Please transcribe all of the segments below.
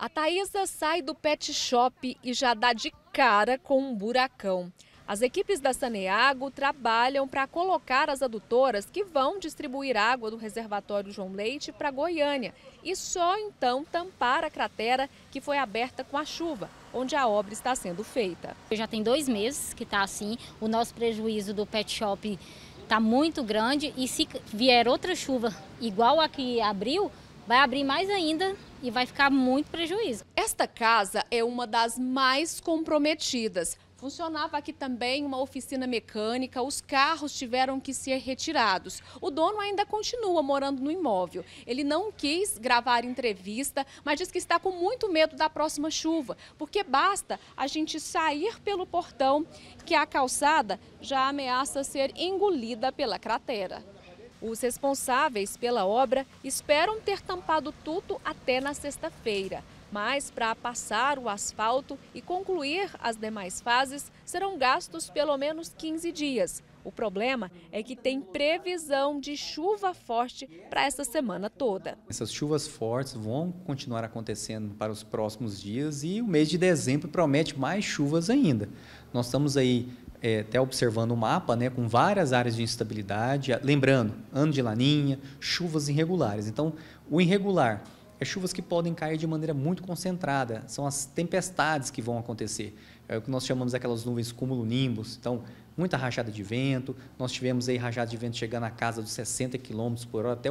A Thaísa sai do pet shop e já dá de cara com um buracão. As equipes da Saneago trabalham para colocar as adutoras que vão distribuir água do reservatório João Leite para Goiânia e só então tampar a cratera que foi aberta com a chuva, onde a obra está sendo feita. Já tem 2 meses que está assim, o nosso prejuízo do pet shop está muito grande e se vier outra chuva igual a que abriu, vai abrir mais ainda e vai ficar muito prejuízo. Esta casa é uma das mais comprometidas. Funcionava aqui também uma oficina mecânica, os carros tiveram que ser retirados. O dono ainda continua morando no imóvel. Ele não quis gravar entrevista, mas diz que está com muito medo da próxima chuva, porque basta a gente sair pelo portão que a calçada já ameaça ser engolida pela cratera. Os responsáveis pela obra esperam ter tampado tudo até na sexta-feira. Mas para passar o asfalto e concluir as demais fases, serão gastos pelo menos 15 dias. O problema é que tem previsão de chuva forte para essa semana toda. Essas chuvas fortes vão continuar acontecendo para os próximos dias e o mês de dezembro promete mais chuvas ainda. Nós estamos aí até observando o mapa, né, com várias áreas de instabilidade. Lembrando, ano de laninha, chuvas irregulares. Então, o irregular é chuvas que podem cair de maneira muito concentrada, são as tempestades que vão acontecer. É o que nós chamamos aquelas nuvens cumulonimbus, então muita rajada de vento, nós tivemos aí rajada de vento chegando à casa dos 60 km por hora, até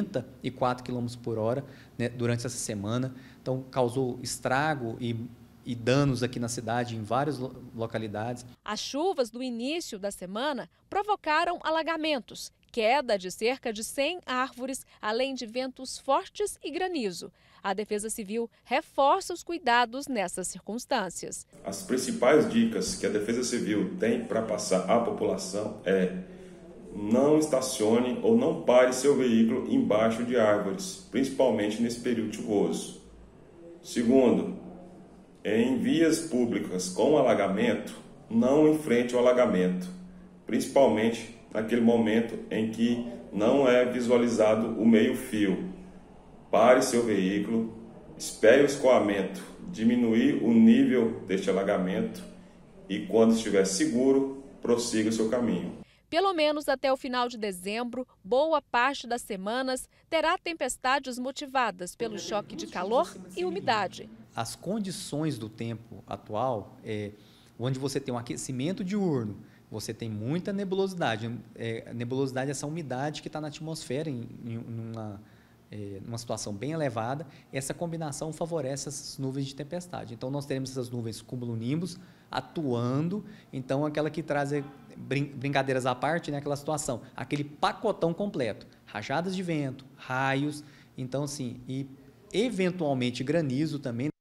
84 km por hora, né, durante essa semana, então causou estrago e danos aqui na cidade em várias localidades. As chuvas do início da semana provocaram alagamentos, queda de cerca de 100 árvores, além de ventos fortes e granizo. A Defesa Civil reforça os cuidados nessas circunstâncias. As principais dicas que a Defesa Civil tem para passar à população é: não estacione ou não pare seu veículo embaixo de árvores, principalmente nesse período chuvoso. Segundo, em vias públicas com alagamento, não enfrente o alagamento, principalmente naquele momento em que não é visualizado o meio-fio. Pare seu veículo, espere o escoamento diminuir o nível deste alagamento e, quando estiver seguro, prossiga o seu caminho. Pelo menos até o final de dezembro, boa parte das semanas terá tempestades motivadas pelo choque de calor e umidade. As condições do tempo atual, onde você tem um aquecimento diurno, você tem muita nebulosidade. Nebulosidade é essa umidade que está na atmosfera numa situação bem elevada. Essa combinação favorece essas nuvens de tempestade. Então, nós teremos essas nuvens cumulonimbus atuando. Então, aquela que traz, brincadeiras à parte, né, aquela situação, aquele pacotão completo. Rajadas de vento, raios, então, assim, e eventualmente granizo também.